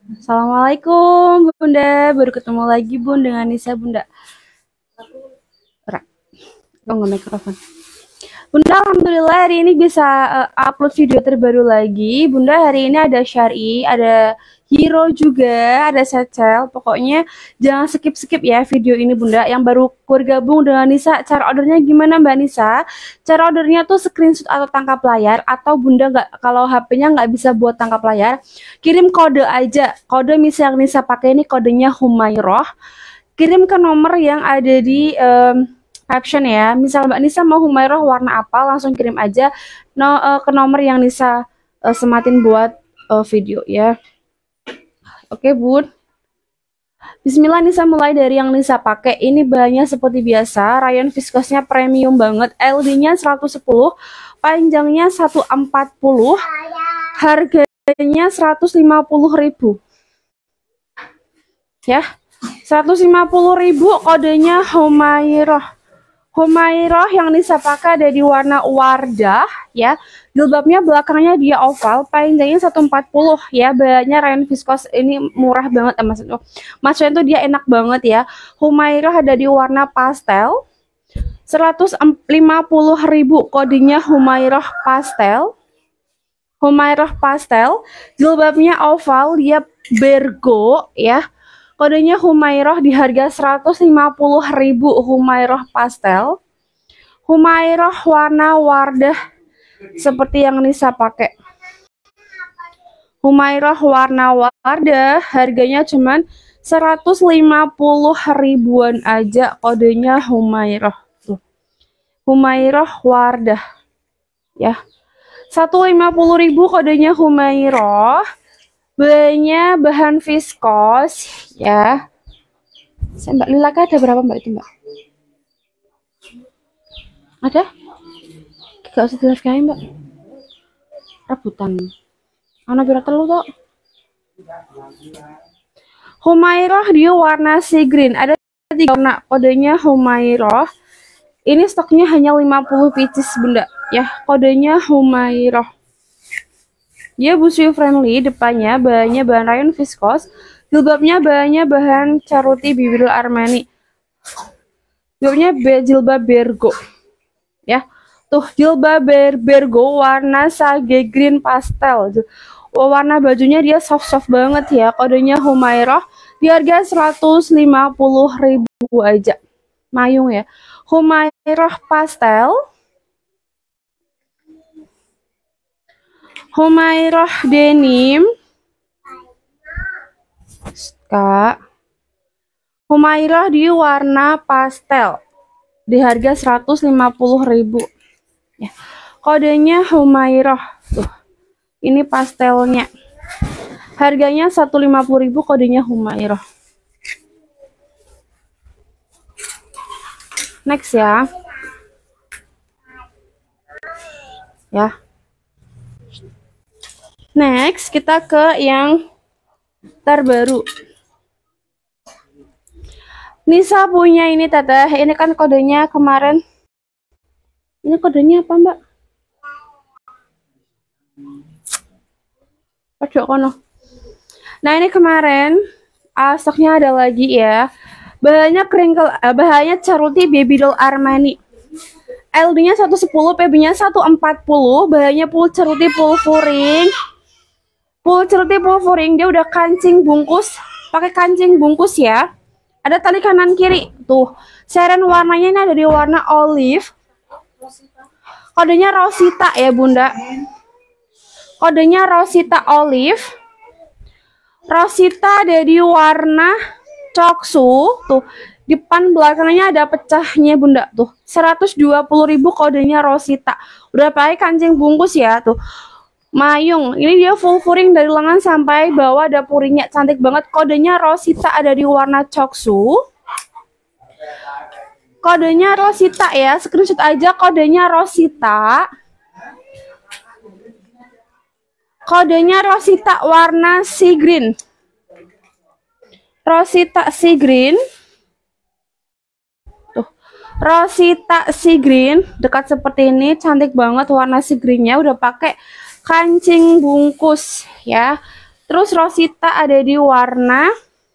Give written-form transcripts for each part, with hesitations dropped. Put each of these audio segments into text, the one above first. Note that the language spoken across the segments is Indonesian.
Assalamualaikum Bunda, baru ketemu lagi Bun dengan Nisa Bunda. Rak, oh nggak mikrofon. Bunda, alhamdulillah hari ini bisa upload video terbaru lagi. Bunda, hari ini ada Syari, ada Hero juga, ada Secel. Pokoknya jangan skip-skip ya video ini Bunda. Yang baru bergabung dengan Nisa, cara ordernya gimana Mbak Nisa? Cara ordernya tuh screenshot atau tangkap layar, atau Bunda nggak, kalau HP-nya nggak bisa buat tangkap layar, kirim kode aja. Kode misal yang Nisa pakai ini kodenya Humairoh. Kirim ke nomor yang ada di caption ya. Misal Mbak Nisa mau Humairoh warna apa, langsung kirim aja ke nomor yang Nisa sematin buat video ya. Oke Bun. Bismillah, Nisa mulai dari yang Nisa pakai. Ini bahannya seperti biasa, rayon viskosnya premium banget. LD-nya 110, panjangnya 140, harganya 150.000. Ya. 150.000, kodenya Humairoh. Humairoh yang Nisa pakai ada di warna Wardah ya. Jilbabnya belakangnya dia oval, panjangnya 140 ya. Bahannya rayon viskos, ini murah banget maksudnya tuh dia enak banget ya. Humairoh ada di warna pastel. 150.000, kodenya Humairoh pastel. Humairoh pastel, jilbabnya oval, dia bergo ya. Kodenya Humairoh di harga 150.000, Humairoh pastel. Humairoh warna Wardah seperti yang Nisa pakai. Humairoh warna Wardah harganya cuman 150.000-an aja, kodenya Humairoh. Tuh. Humairoh Wardah. Ya. 150.000 kodenya Humairoh. Bahannya bahan viskos ya. Mbak Lila ada berapa Mbak itu Mbak? Ada? Gak usah di live kayak Mbak. Rebutan. Ana pira telu tok. Humairoh dia warna sea green. Ada 3 warna, kodenya Humairoh. Ini stoknya hanya 50 pieces Bunda ya. Kodenya Humairoh. Dia busui friendly, depannya bahannya bahan rayon viskos, jilbabnya bahannya bahan caruti bibirul Armani. Jilbabnya jilbab bergo. Ya. Tuh jilbab bergo warna sage green pastel. Warna bajunya dia soft-soft banget ya. Kodenya Humairoh di harga 150.000 aja. Mayung ya. Humairoh pastel. Humairoh denim. Kak. Humairoh di warna pastel. Di harga 150.000. Ya. Kodenya Humairoh. Tuh. Ini pastelnya. Harganya 150.000, kodenya Humairoh. Next ya. Ya. Next, kita ke yang terbaru. Nisa punya ini Teteh. Ini kan kodenya kemarin. Ini kodenya apa Mbak? Pojok kono. Nah ini kemarin stoknya ada lagi ya. Bahannya crinkle, bahannya caruti baby doll Armani. LD-nya 110, PB-nya 140, bahannya full caruti full furing. Full ceruti full furing, dia udah kancing bungkus, pakai kancing bungkus ya. Ada tali kanan kiri tuh. Seren warnanya ini ada di warna olive. Kodenya Rosita ya Bunda. Kodenya Rosita olive. Rosita ada di warna coksu tuh. Depan belakangnya ada pecahnya Bunda tuh. 120.000, kodenya Rosita. Udah pakai kancing bungkus ya tuh. Mayung, ini dia full furing dari lengan sampai bawah, ada puringnya, cantik banget. Kodenya Rosita ada di warna coksu. Kodenya Rosita ya, screenshot aja kodenya Rosita. Kodenya Rosita warna sea green. Rosita sea green. Tuh. Rosita sea green, dekat seperti ini, cantik banget warna sea greennya, udah pakai kancing bungkus ya. Terus Rosita ada di warna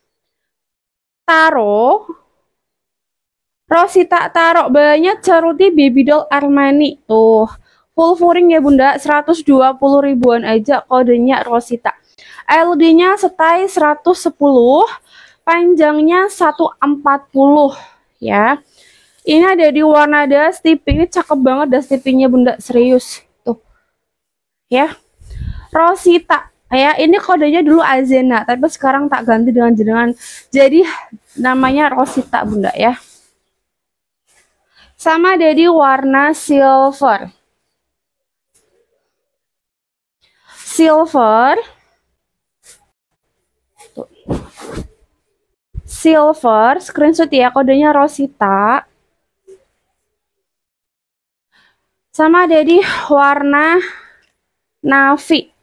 taro. Rosita taro banyak ceruti baby doll Armani tuh. Full furing ya Bunda, 120 ribuan aja kodenya Rosita. LD-nya setai 110, panjangnya 140 ya. Ini ada di warna dusty pink, ini cakep banget dusty pinknya Bunda, serius tuh ya. Rosita ya, ini kodenya dulu Azena, tapi sekarang tak ganti dengan jenengan, jadi namanya Rosita Bunda ya. Sama ada di warna silver. Tuh. Silver, screenshot ya, kodenya Rosita. Sama ada di warna navy.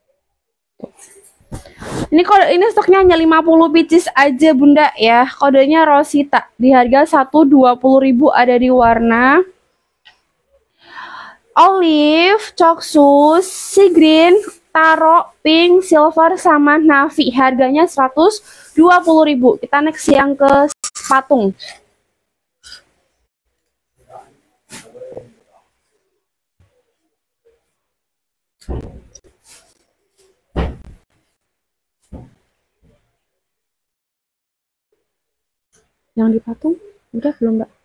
Ini stoknya hanya 50 pieces aja Bunda ya. Kodenya Rosita. Di harga 120.000, ada di warna olive, coksus, sea green, taro, pink, silver, sama navy. Harganya 120.000. Kita next yang ke patung. Yang di patung udah belum Mbak?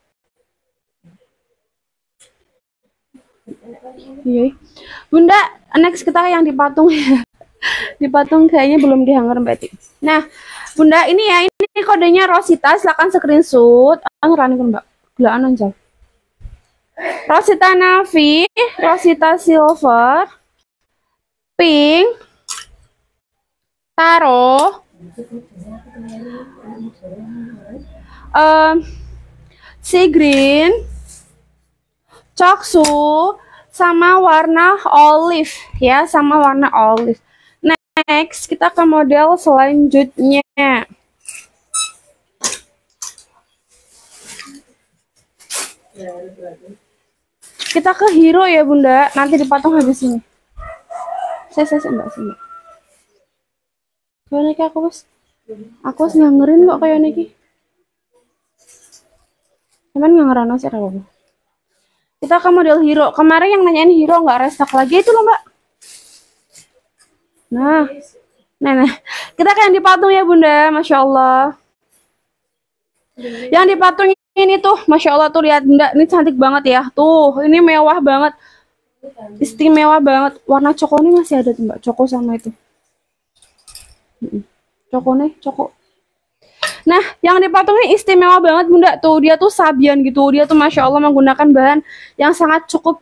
Iya Bunda, next kita yang di patung ya. Di patung kayaknya belum dihanger Mbak Ti. Nah Bunda, ini ya, ini kodenya Rosita, silahkan screenshot. Anggaran Mbak, gelaan aja. Rosita navy, Rosita silver, pink, taro, sea green, coksu, sama warna olive ya, sama warna olive. Next kita ke model selanjutnya. Kita ke hero ya Bunda, nanti dipatung habis ini. Saya Mbak sini. Kayak niki aku ngangerin kok kayak niki. Cuman ngangeran sih apa? Kita ke model hero. Kemarin yang nanyain hero nggak restock lagi itu loh Mbak. Nah, kita kayak yang dipatung ya Bunda, Masya Allah. Yang dipatung ini tuh, Masya Allah tuh, lihat Bunda, ini cantik banget ya. Tuh, ini mewah banget, istimewa banget. Warna coko ini masih ada tuh Mbak, coko sama itu. Coko. Nah, yang dipatung ini istimewa banget Bunda, tuh dia tuh sabian gitu, dia tuh Masya Allah menggunakan bahan yang sangat cukup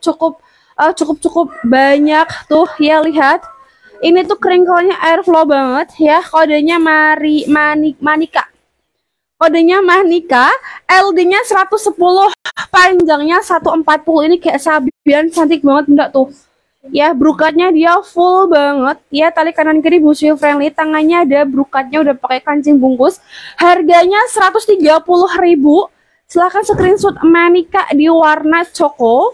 banyak tuh ya, lihat. Ini tuh kringkelnya airflow banget ya, kodenya Manika. Kodenya Manika, LD-nya 110, panjangnya 140. Ini kayak sabian, cantik banget Bunda tuh. Ya, brokatnya dia full banget ya, tali kanan kiri busui friendly, tangannya ada brokatnya, udah pakai kancing bungkus. Harganya 130.000. Silahkan screenshot Manika di warna coko.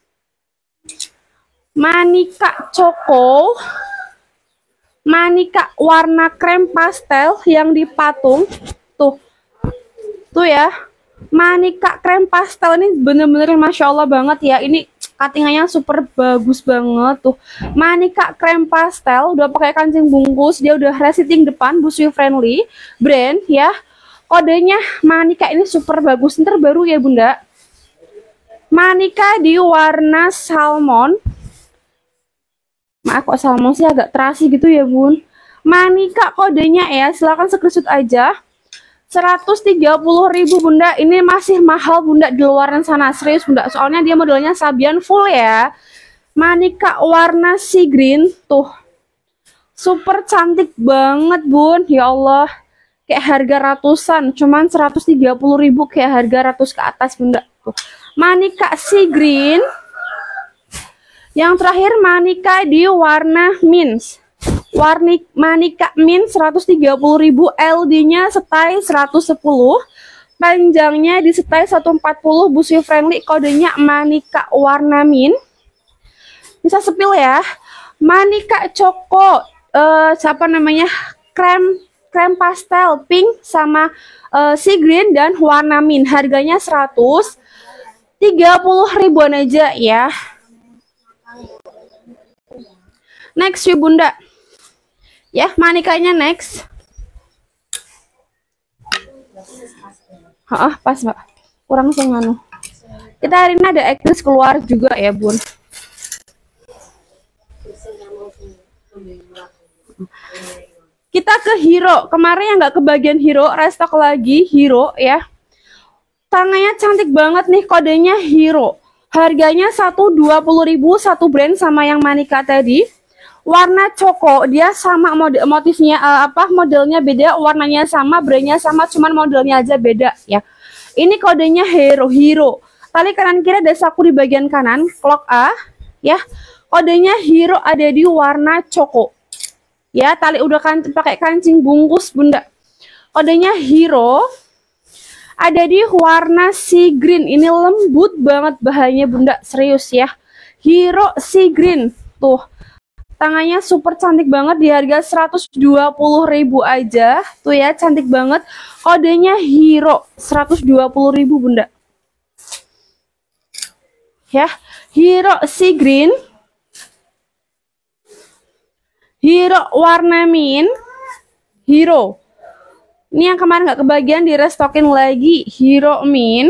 Manika warna krem pastel yang dipatung tuh ya. Manika krem pastel ini bener-bener Masya Allah banget ya. Ini cuttingannya super bagus banget tuh. Manika krem pastel, udah pakai kancing bungkus, dia udah resitting depan, busui friendly brand ya. Kodenya Manika ini super bagus, ini terbaru ya Bunda. Manika di warna salmon. Maaf kok salmon sih agak terasi gitu ya Bun. Manika kodenya ya, silahkan screenshot aja. 130.000 Bunda, ini masih mahal Bunda di luaran sana, serius Bunda, soalnya dia modelnya sabian full ya. Manika warna sea green tuh, super cantik banget Bun, ya Allah, kayak harga ratusan, cuman 130.000, kayak harga ratus ke atas Bunda tuh. Manika sea green. Yang terakhir Manika di warna mint. Manika mint 130.000, LD-nya setai 110, panjangnya di setai 140, busui friendly, kodenya Manika warna mint. Bisa sepil ya. Manika coko, siapa namanya, krem pastel pink sama sea green dan warna mint. Harganya 130.000-an aja ya. Next yuk Bunda. Ya, manikanya next. Pas Mbak. Kurang senganu. Kita hari ini ada actress keluar juga ya Bun. Kita ke hero. Kemarin yang nggak kebagian hero, restock lagi hero ya. Tangannya cantik banget nih, kodenya hero. Harganya 120.000 satu brand sama yang manika tadi. Warna coko, dia sama motifnya modelnya beda, warnanya sama, brandnya sama, cuman modelnya aja beda ya. Ini kodenya hero. Tali kanan kiri ada saku di bagian kanan, clock A ya. Kodenya hero ada di warna coko. Ya, tali udah pakai kancing bungkus Bunda. Kodenya hero ada di warna sea green. Ini lembut banget bahannya Bunda, serius ya. Hero sea green tuh. Tangannya super cantik banget di harga 120.000 aja. Tuh ya, cantik banget. Kodenya hero 120.000 Bunda. Ya, hero sea green. Hero warna mint. Hero. Ini yang kemarin nggak kebagian, di restokin lagi. Hero mint.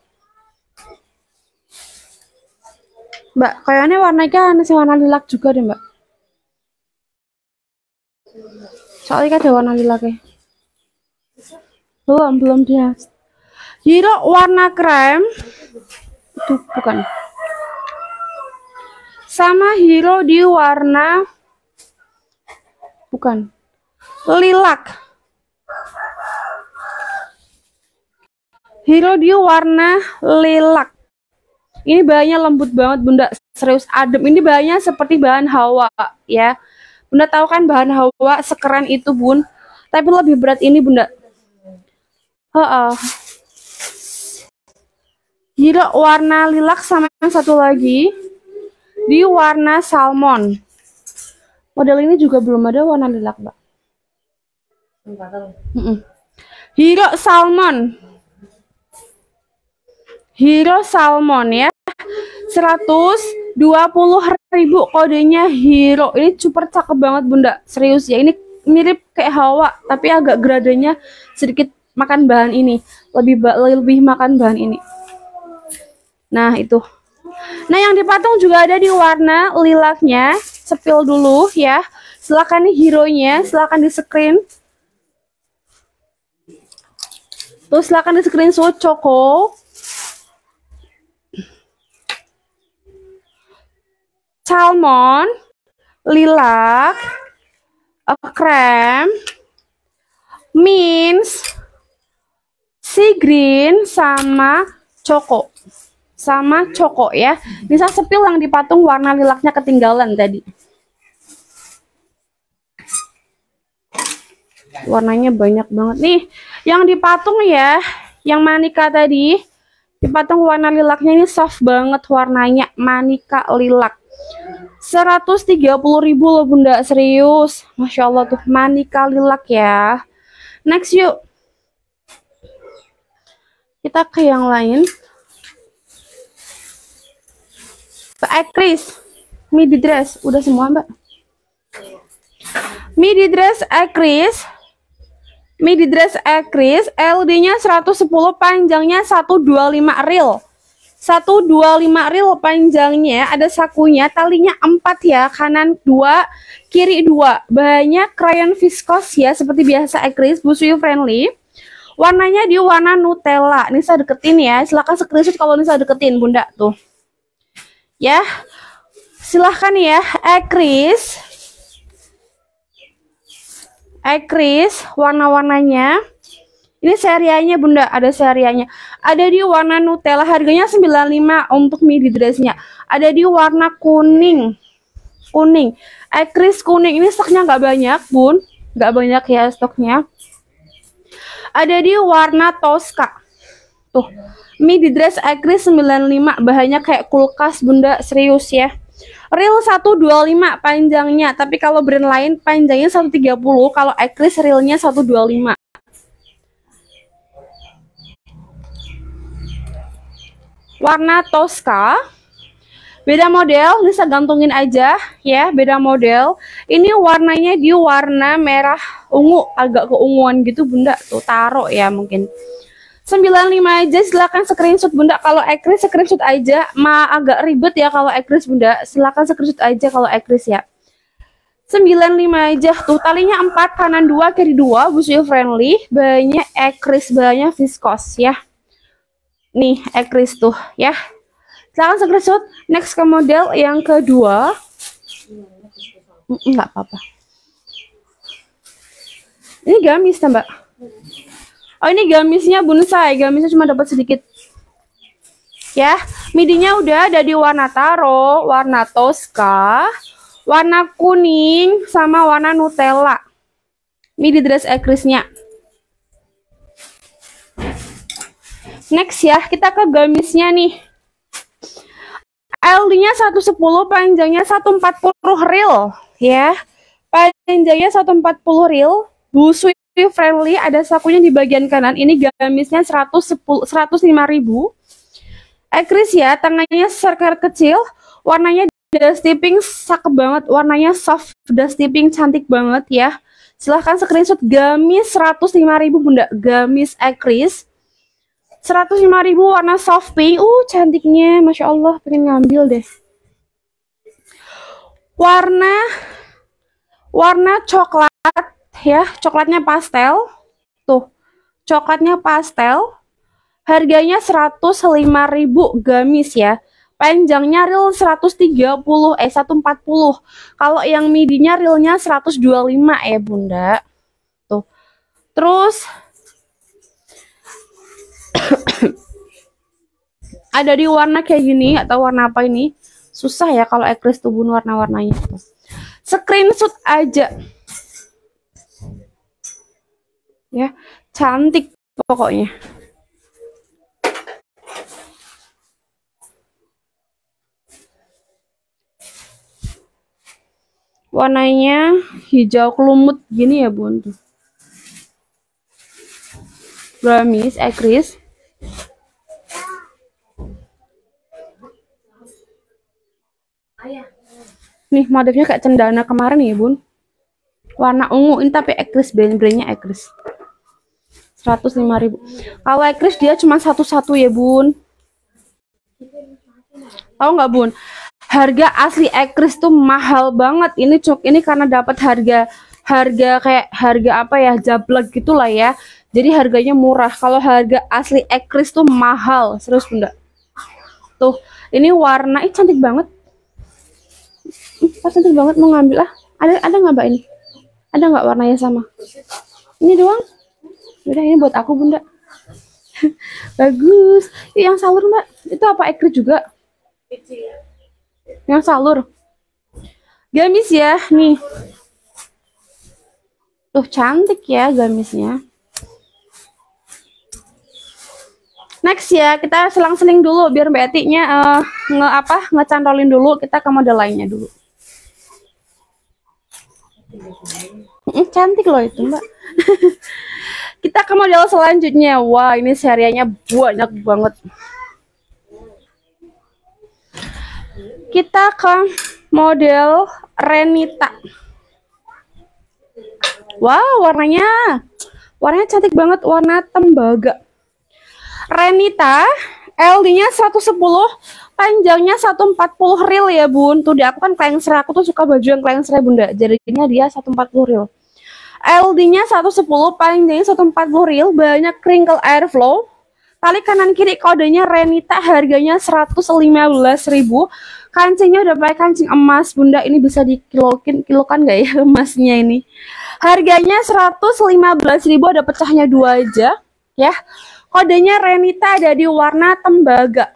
Mbak, kayaknya warnanya masih warna lilac juga deh Mbak. Soalnya ada warna lilaknya. Belum dia. Hero warna krem. Itu bukan. Sama hero di warna bukan. Lilac. Hero di warna lilac. Ini bahannya lembut banget Bunda, serius adem. Ini bahannya seperti bahan hawa ya. Bunda tahu kan bahan hawa sekeren itu Bun, tapi lebih berat ini Bunda. Hero warna lilac sama yang satu lagi di warna salmon. Model ini juga belum ada warna lilac Mbak. Hero salmon. Hero salmon ya. 120.000 kodenya hero. Ini super cakep banget Bunda, serius ya. Ini mirip kayak hawa tapi agak gradenya sedikit makan bahan ini, lebih makan bahan ini. Nah itu. Nah yang dipatung juga ada di warna lilaknya. Sepil dulu ya. Silakan nih hero-nya, silakan di screen. Tuh silakan di screenshot coko. Salmon, lilac, krem, mint, sea green sama coko. Sama coko ya. Bisa sepil yang dipatung warna lilaknya ketinggalan tadi. Warnanya banyak banget nih. Yang dipatung ya, yang manika tadi dipatung warna lilaknya ini soft banget warnanya, manika lilac. 130.000 loh Bunda, serius. Masya Allah tuh manika lilac ya. Next yuk. Kita ke yang lain. Actress midi dress udah semua Mbak. Midi dress actress. Midi dress actress LD-nya 110, panjangnya 125 ril. 125 ril panjangnya, ada sakunya, talinya 4 ya, kanan 2, kiri 2. Bahannya crayon viscose ya, seperti biasa acrylic, busui friendly. Warnanya di warna Nutella. Nisa deketin ya, silahkan screenshot kalau Nisa deketin Bunda tuh. Ya, silahkan ya, acrylic warna-warnanya. Ini serianya Bunda, ada serianya. Ada di warna Nutella, harganya 95 untuk midi dressnya. Ada di warna kuning. Acrylic kuning, ini stoknya nggak banyak Bun. Nggak banyak ya stoknya. Ada di warna Tosca. Tuh, midi dress acrylic 95, bahannya kayak kulkas Bunda, serius ya. Real 125 panjangnya, tapi kalau brand lain panjangnya 130, kalau Acrylic realnya 125. Warna Tosca. Beda model, bisa gantungin aja ya, beda model. Ini warnanya di warna merah ungu, agak keunguan gitu Bunda. Tuh taruh ya mungkin. 95 aja, silakan screenshot Bunda. Kalau Acrylic screenshot aja, agak ribet ya kalau Acrylic Bunda. Silakan screenshot aja kalau Acrylic ya. 95 aja. Tuh talinya 4, kanan 2, kiri 2, user friendly, banyak Acrylic, banyak viscose ya. Nih Acrylic tuh ya. Silakan screenshot. Next ke model yang kedua. Enggak apa-apa. Ini gamis Mbak. Oh ini gamisnya bonsai, gamisnya cuma dapat sedikit. Ya, midinya udah ada di warna taro, warna Tosca, warna kuning, sama warna Nutella. Midi dress Acrylicnya. Next ya, kita ke gamisnya nih. LD-nya 110, panjangnya 140 real ya. Panjangnya 140 real, busui friendly, ada sakunya di bagian kanan. Ini gamisnya 105.000. Acrylic ya, tangannya circle kecil, warnanya dusty pink, cakep banget, warnanya soft dusty pink, cantik banget ya. Silahkan screenshot. Gamis 105.000 Bunda, gamis Acrylic 105.000, warna soft pink. Cantiknya, Masya Allah, pengen ngambil deh. Warna coklat ya, coklatnya pastel. Tuh, coklatnya pastel. Harganya 105.000 gamis ya. Panjangnya real 140. Kalau yang midinya realnya 125 ya Bunda. Tuh. Terus ada di warna kayak gini, atau warna apa ini? Susah ya kalau Acrylic tuh Bun, warna-warnanya. Screenshot aja. Ya, cantik pokoknya. Warnanya hijau kelumut gini ya Bun. Gamis Acrylic. Nih motifnya kayak cendana kemarin ya Bun. Warna ungu ini, tapi Acrylic, brand-brandnya Acrylic. 105.000. Kalau Acrylic dia cuma satu-satu ya Bun. Tahu nggak Bun? Harga asli Acrylic tuh mahal banget. Ini karena dapat harga kayak harga apa ya, jablak gitulah ya. Jadi harganya murah. Kalau harga asli Acrylic tuh mahal, serius Bunda. Tuh, ini warna cantik banget. Cantik banget, mau ngambil ah. Ada nggak Mbak ini? Ada nggak warnanya sama? Ini doang. Udah, ini buat aku Bunda. Bagus. Yang salur Mbak, itu apa Acrylic juga? Yang salur. Gamis ya, nih. Tuh cantik ya gamisnya. Next ya, kita selang-seling dulu biar Mbak Eti-nya ngecantolin dulu. Kita ke model lainnya dulu. Cantik loh itu Mbak. Kita ke model selanjutnya. Wah, ini serianya banyak banget. Kita ke model Renita. Wow, warnanya cantik banget, warna tembaga. Renita, LD-nya 110, panjangnya 140 real ya Bun. Tuh di aku kan klengsre, aku tuh suka baju yang klengsre Bunda. Jadinya dia 140 real. LD-nya 110, panjangnya 140 real, banyak crinkle airflow. Tali kanan kiri kodenya Renita, harganya 115.000. Kancingnya udah pakai kancing emas Bunda. Ini bisa dikilokan nggak ya emasnya ini? Harganya 115.000, ada pecahnya 2 aja ya. Kodenya Renita, ada di warna tembaga.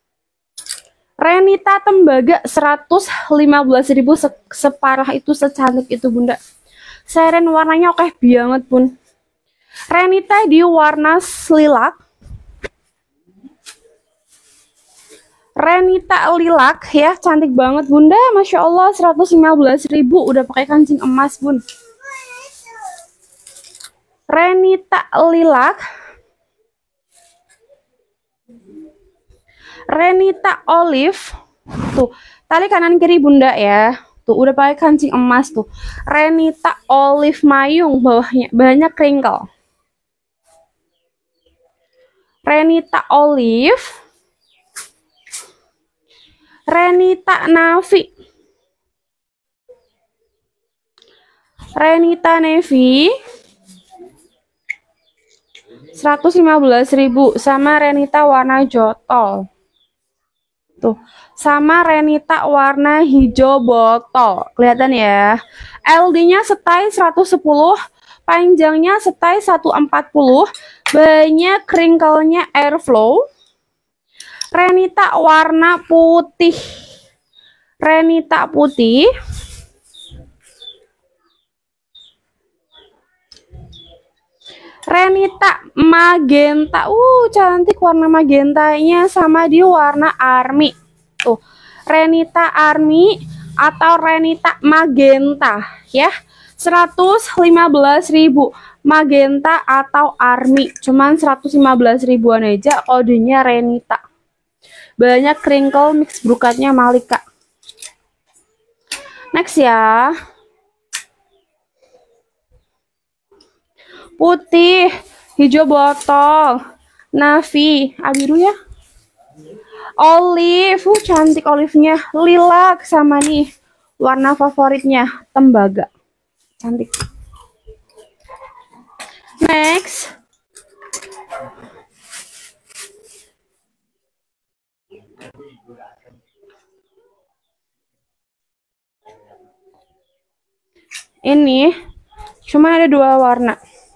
Renita tembaga 115.000, separah itu, secantik itu Bunda. Seren warnanya oke banget Bun. Renita di warna lilac. Renita Lilac ya, cantik banget Bunda, Masya Allah, 115.000 udah pakai kancing emas Bun. Renita Lilac, Renita Olive, tuh tali kanan kiri Bunda ya, tuh udah pakai kancing emas tuh. Renita Olive Mayung, bawahnya banyak crinkle. Renita Olive, Renita Navy, Renita Navy 115.000 sama Renita warna jotol. Tuh, sama Renita warna hijau botol. Kelihatan ya. LD-nya setai 110, panjangnya setai 140, banyak crinkle-nya airflow. Renita warna putih. Renita putih. Renita magenta. Cantik warna magentanya sama di warna army. Tuh, Renita army atau Renita magenta ya. 115.000 magenta atau army. Cuman 115 ribuan aja, kodenya Renita. Banyak crinkle, mix brokatnya Malika. Next ya. Putih, hijau botol, navy, biru ya. Olive, cantik olive-nya. Lilac sama nih warna favoritnya tembaga. Cantik. Next. Ini cuma ada 2 warna.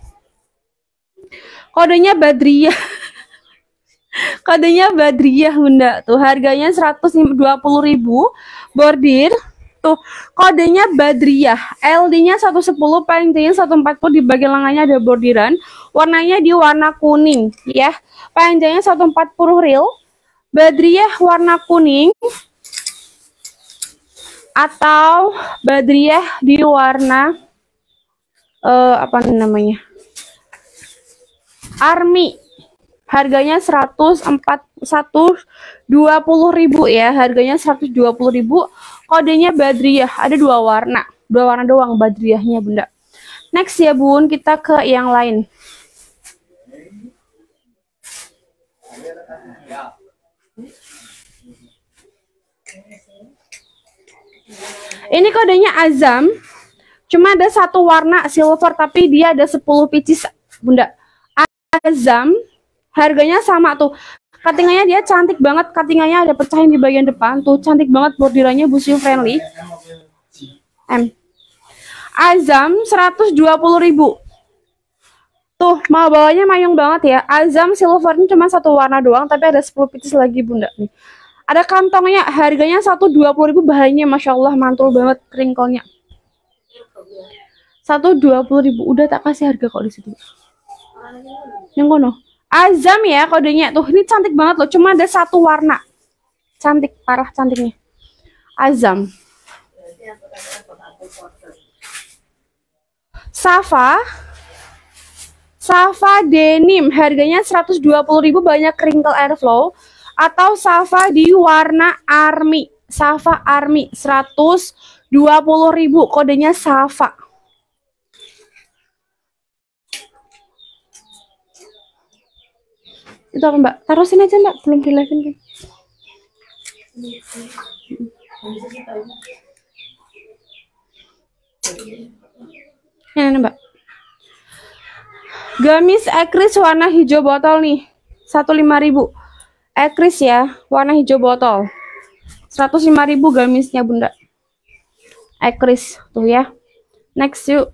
Kodenya Badriyah. Kodenya Badriyah Bunda. Tuh harganya 120.000, bordir. Tuh kodenya Badriyah. LD-nya 110, panjangnya 140, di bagian lengannya ada bordiran. Warnanya di warna kuning ya. Panjangnya 140 real. Badriyah warna kuning atau Badriyah di warna apa namanya? Army. Harganya 120.000 ya. Harganya 120.000. Kodenya Badriyah. Ada 2 warna. 2 warna doang Badriyahnya Bunda. Next ya Bun, kita ke yang lain. Ini kodenya Azam. Cuma ada 1 warna silver, tapi dia ada 10 pieces Bunda. Azam, harganya sama tuh. Cuttingannya dia cantik banget. Cuttingannya ada pecahin di bagian depan. Tuh cantik banget, bordirannya muslim friendly. Azam 120.000. Tuh mau bawahnya mayung banget ya. Azam silver ini cuma 1 warna doang, tapi ada 10 pieces lagi Bunda nih. Ada kantongnya, harganya 120.000, bahannya Masya Allah mantul banget crinkle-nya. 120.000, udah tak kasih harga kok di situ. Yang kono Azam ya kodenya. Tuh ini cantik banget loh, cuma ada 1 warna. Cantik, parah cantiknya. Azam. Safa denim, harganya 120.000, banyak crinkle airflow. Atau Safa di warna army. Safa army 120.000, kodenya Safa. Itu apa Mbak? Taruh sini aja Mbak, belum di live-in kan. Ini Mbak. Gamis ekris warna hijau botol nih. 105.000. Ekris ya, warna hijau botol. 105.000 gamisnya Bunda. Ekris tuh ya. Next yuk.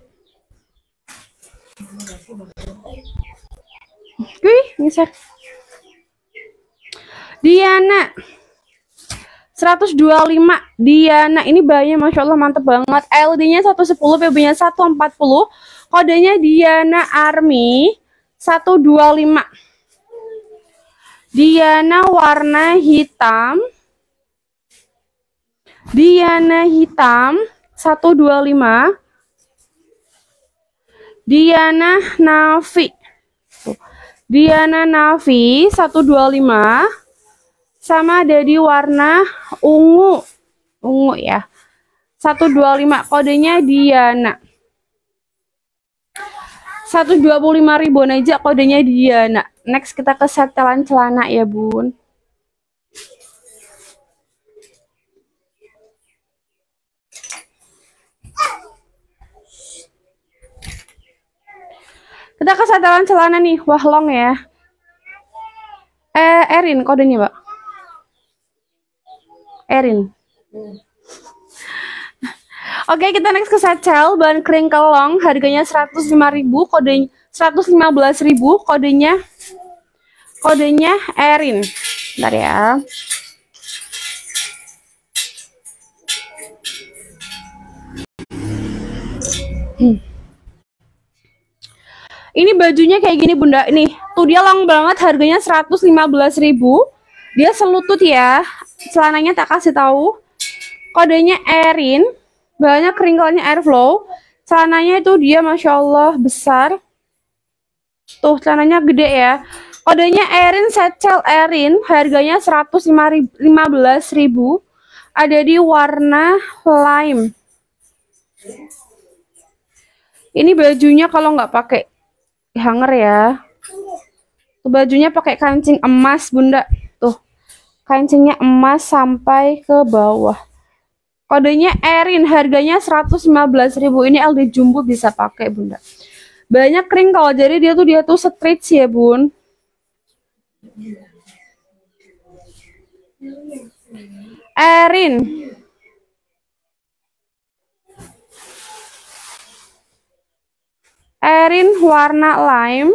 Wih, ngeser. Diana 125. Diana ini bahannya Masya Allah mantep banget. LD-nya 110, PB-nya 140. Kodenya Diana Army 125. Diana warna hitam Diana hitam 125. Diana navy. Diana navy 125. Sama ada di warna ungu. Ungu ya. 125, kodenya Diana. 125.000 aja kodenya Diana. Next kita ke setelan celana ya, Bun. Kita ke setelan celana nih, wah long ya. Erin kodenya, Mbak. Erin. Oke, kita next ke setel bahan crinkle long, harganya 105.000, kodenya 115.000, kodenya Erin. Bentar ya. Ini bajunya kayak gini, Bunda. Nih, tuh dia long banget, harganya 115.000. Dia selutut ya. Celananya tak kasih tahu. Kodenya Erin. Bahannya crinkle-nya airflow. Celananya itu dia Masya Allah besar. Tuh, celananya gede ya. Kodenya Erin, setel Erin. Harganya 115.000. Ada di warna lime. Ini bajunya kalau nggak pakai hanger ya. Tuh, bajunya pakai kancing emas, Bunda. Tuh, kancingnya emas sampai ke bawah. Kodenya Erin, harganya 115.000. Ini LD Jumbo bisa pakai, Bunda. Banyak crinkle, jadi dia tuh stretch ya, Bun. Erin. Erin warna lime.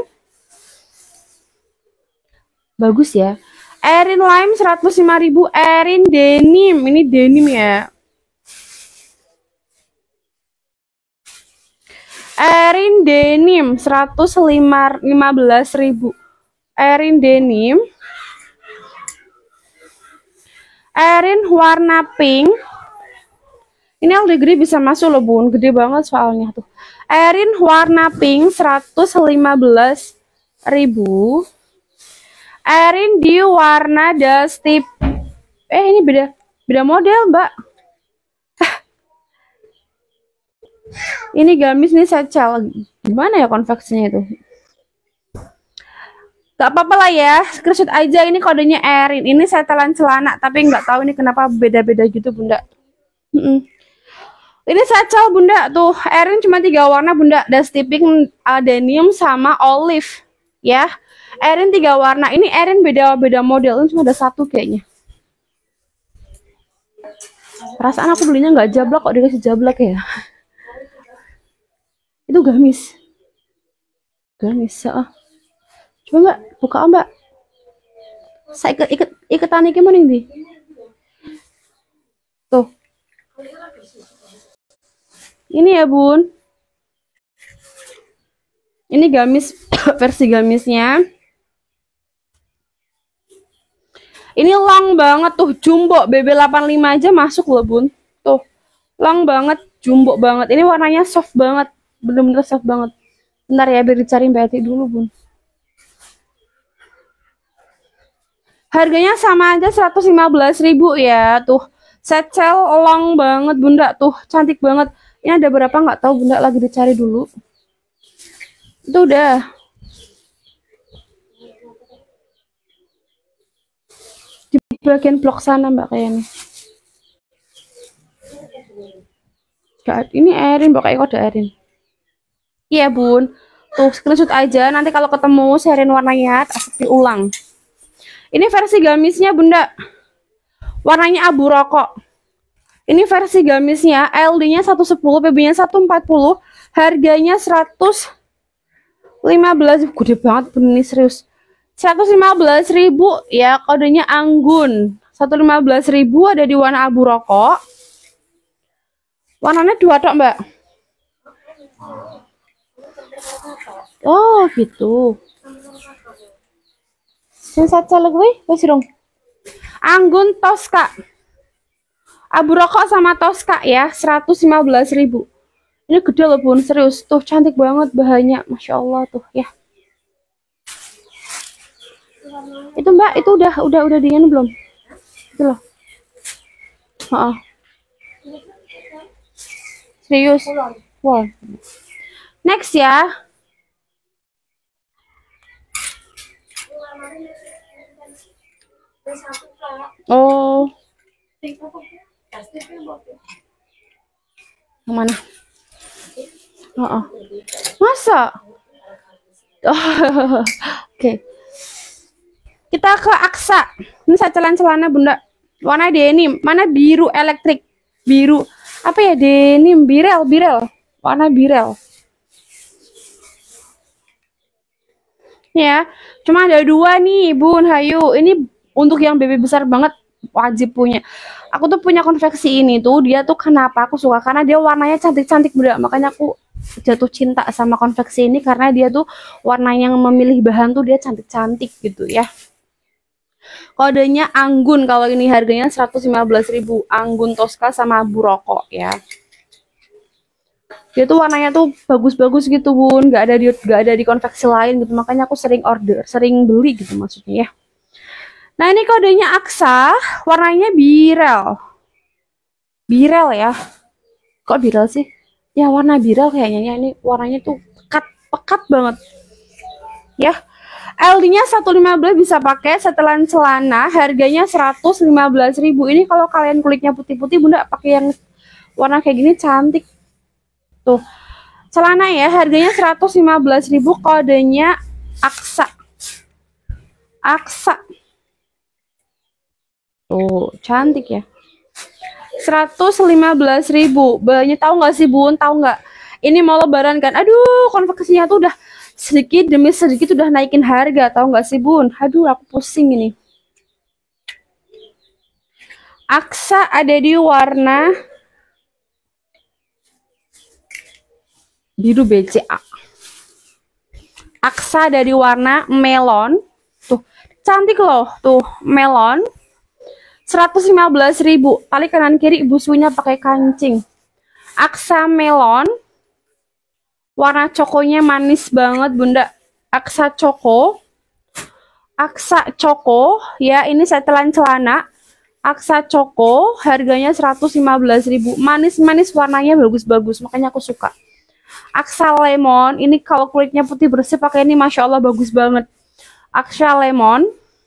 Bagus ya. Erin lime 105.000. Erin denim. Ini denim ya. Erin denim 115.000. Erin denim. Erin warna pink. Ini LD gede bisa masuk loh, Bun. Gede banget soalnya tuh. Erin warna pink 115.000. Erin di warna dusty. Ini beda model, Mbak. Ini gamis nih setel. Gimana ya konveksinya itu? Gak apa-apa lah ya, screenshot aja. Ini kodenya Erin. Ini setelan celana, tapi nggak tahu ini kenapa beda-beda gitu, Bunda. Ini setel, Bunda. Tuh, Erin cuma 3 warna, Bunda. Dusty pink, denim, sama olive. Ya, Erin 3 warna. Ini Erin beda-beda model. Ini cuma ada 1 kayaknya. Perasaan aku belinya nggak jablak, kok dikasih jablak ya. Itu gamis. Gamis, coba Mbak, buka Mbak. Saya iketan iki mending di. Tuh. Ini ya, Bun. Ini gamis versi gamisnya. Ini long banget tuh, jumbo BB85 aja masuk loh, Bun. Tuh. Long banget, jumbo banget. Ini warnanya soft banget, bener-bener soft banget. Bentar ya, biar dicari Mbak Eti dulu, Bun. Harganya sama aja 115.000 ya. Tuh, setel long banget, Bunda. Tuh, cantik banget. Ini ada berapa nggak tahu, Bunda, lagi dicari dulu. Itu udah. Di bagian blok sana, Mbak, kayaknya. Ini Erin, pokoknya kode Erin. Iya, Bun. Tuh, screenshot aja. Nanti kalau ketemu sharein warnanya, tak diulang. Ini versi gamisnya, Bunda. Warnanya abu rokok. Ini versi gamisnya, LD-nya 110, PB-nya 140, harganya 115. Gede banget, ini serius. 115.000 ya, kodenya Anggun. 115.000 ada di warna abu rokok. Warnanya 2 tok, Mbak. Oh, gitu. Sing saja lagi, wes dong. Anggun tos, Kak. Abu rokok sama Tosca ya, 115.000. Ini gede loh bun, serius. Tuh cantik banget bahannya, Masya Allah tuh ya. Itu mbak, itu udah dingin belum? Itu loh. Oh, serius. Wow. Next ya. Oh. Yang mana? Oh. Masa? Oh. Oke. Kita ke Aksa. Ini saya celana bunda. Warna denim. Mana biru elektrik? Biru. Apa ya denim? Birel. Warna birel. Ya. Cuma ada 2 nih, Bun. Hayu. Ini untuk yang baby besar banget. Wajib punya. Aku tuh punya konveksi ini tuh. Dia tuh kenapa aku suka? Karena dia warnanya cantik-cantik bunda. Makanya aku jatuh cinta sama konveksi ini. Karena dia tuh warna yang memilih bahan tuh dia cantik-cantik gitu ya. Kodenya Anggun, kalau ini harganya 115.000. Anggun Tosca sama Abu rokok ya. Dia tuh warnanya tuh bagus-bagus gitu bun, nggak ada di konveksi lain gitu. Makanya aku sering order, sering beli gitu maksudnya ya. Nah ini kodenya Aksa, warnanya birel ya. Kok birel sih? Ya warna birel kayaknya ya. Ini warnanya tuh pekat banget ya. LD-nya 115 bisa pakai setelan celana, harganya 115.000. Ini kalau kalian kulitnya putih-putih, bunda pakai yang warna kayak gini cantik. Tuh. Celana ya, harganya 115.000, kodenya Aksa. Tuh, cantik ya. 115.000. Banyak tahu nggak sih, Bun? Tahu nggak? Ini mau lebaran kan. Aduh, konveksinya tuh udah sedikit demi sedikit udah naikin harga, tahu nggak sih bun? Aduh aku pusing ini. Aksa ada di warna biru BCA. Aksa ada di warna melon. Tuh cantik loh, tuh melon. 115.000. Tali kanan kiri busunya pakai kancing. Aksa melon. Warna cokonya manis banget bunda. Aksa coko ya, ini setelan celana. Aksa coko harganya 115.000. Manis-manis, warnanya bagus-bagus, makanya aku suka. Aksa lemon, ini kalau kulitnya putih bersih pakai ini Masya Allah bagus banget. Aksa lemon.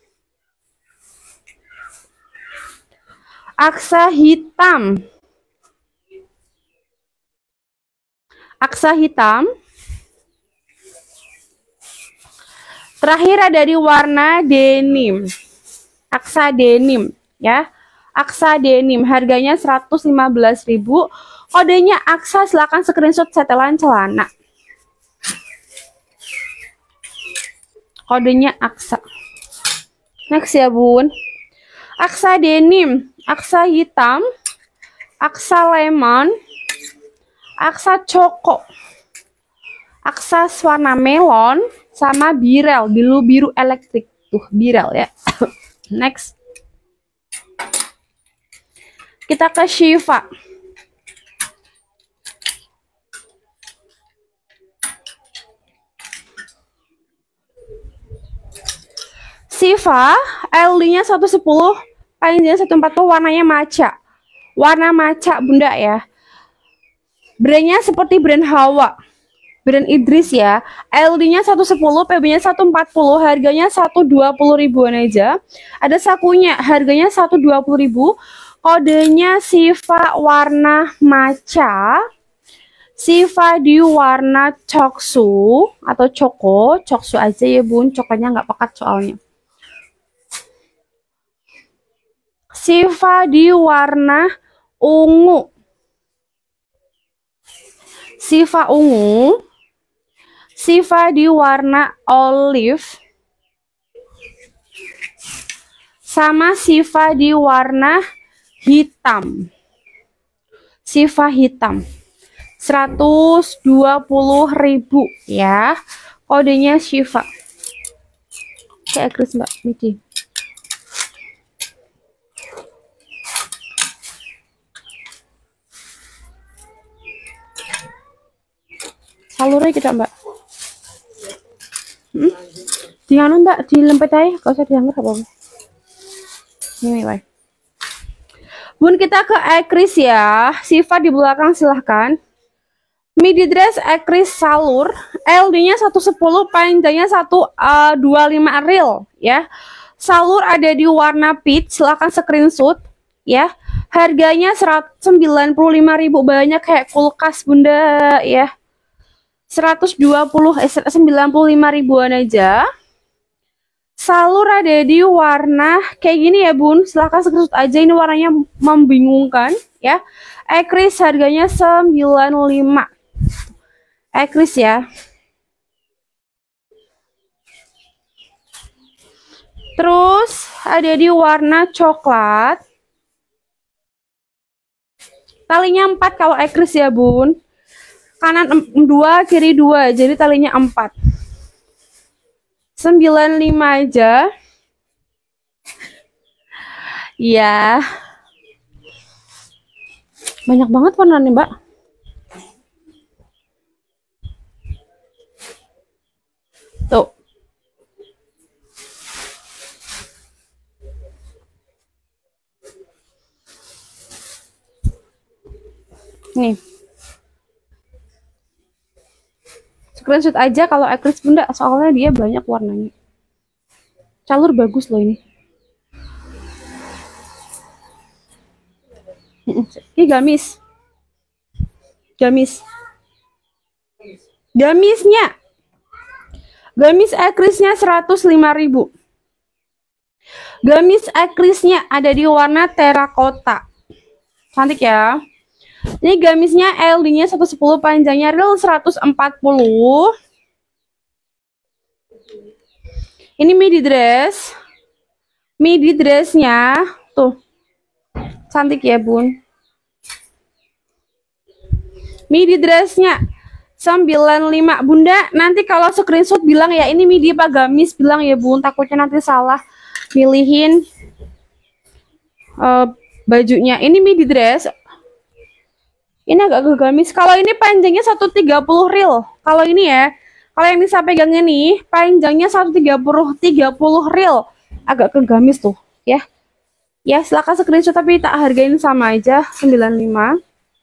Aksa hitam. Aksa hitam. Terakhir ada di warna denim. Aksa denim ya. Aksa denim harganya 115.000. Kodenya Aksa, silahkan screenshot setelan celana. Kodenya Aksa. Next ya bun. Aksa denim, Aksa hitam, Aksa lemon, Aksa coko, Aksa warna melon, sama birel, biru elektrik. Tuh birel ya. Next. Kita ke Shiva. Shiva, LD-nya 110, panjangnya 140, warnanya maca. Warna maca bunda ya. Brandnya seperti brand Hawa. Brand Idris ya. LD-nya 110, PB-nya 140, harganya 120.000-an aja. Ada sakunya, harganya 120.000. Kodenya Shiva warna maca. Shiva di warna coksu atau coksu aja ya bun, cokonya nggak pekat soalnya. Shiva di warna ungu. Shiva ungu. Shiva di warna olive. Sama Shiva di warna hitam. Shiva hitam. 120.000 ya. Kodenya Shiva. Kayak Chris Mbak Miki. salurnya kita mbak. Di anu mbak, di lempet aja, gak usah diangkat apa-apa. Ini baik. Bun, kita ke ekris ya. Siva di belakang silahkan. Midi dress ekris salur, LD-nya 110, panjangnya 125 real ya. Salur ada di warna peach, silahkan screenshot ya. Harganya 195.000, banyak kayak kulkas bunda ya. 95 ribuan aja. Salur ada di warna kayak gini ya bun, silahkan screenshot aja, ini warnanya membingungkan ya. Ekris harganya 95. Ekris ya. Terus ada di warna coklat. Talinya 4 kalau ekris ya bun. Kanan 2, kiri 2, jadi talinya 4. 95 aja. Iya. Banyak banget warna nih, Mbak. Tuh. Nih. Screenshot aja kalau ekris bunda, soalnya dia banyak warnanya. Calur bagus loh ini. Ini gamis. Gamisnya. Gamis ekrisnya 105.000. Gamis ekrisnya ada di warna terakota. Cantik ya. Ini gamisnya LD-nya 110, panjangnya real 140. Ini midi dress. Midi dressnya tuh. Cantik ya, Bun. Midi dressnya 95. Bunda, nanti kalau screenshot bilang ya ini midi apa gamis, bilang ya, Bun. Takutnya nanti salah milihin bajunya. Ini midi dress. Ini agak ke gamis. Kalau ini panjangnya 130 real. Kalau ini ya, kalau yang bisa pegang ini panjangnya 130 real. Agak ke gamis tuh, ya. Ya, silakan screenshot tapi tak hargain sama aja 95.